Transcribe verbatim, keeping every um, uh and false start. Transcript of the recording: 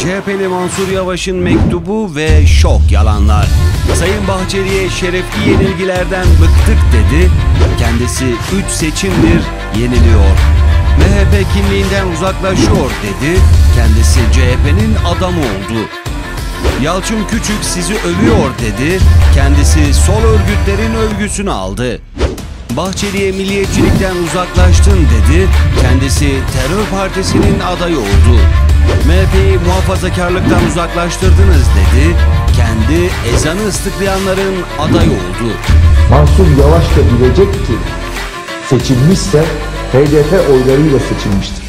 C H P'li Mansur Yavaş'ın mektubu ve şok yalanlar. Sayın Bahçeli'ye şerefli yenilgilerden bıktık dedi. Kendisi üç seçimdir yeniliyor. M H P kimliğinden uzaklaşıyor dedi. Kendisi C H P'nin adamı oldu. Yalçın Küçük sizi övüyor dedi. Kendisi sol örgütlerin övgüsünü aldı. Bahçeli'ye milliyetçilikten uzaklaştın dedi. Kendisi terör partisinin adayı oldu. M H P'yi muhafazakarlıktan uzaklaştırdınız dedi. Kendi ezanı ıslıklayanların adayı oldu. Mansur Yavaş da bilecek ki seçilmişse H D P oylarıyla seçilmiştir.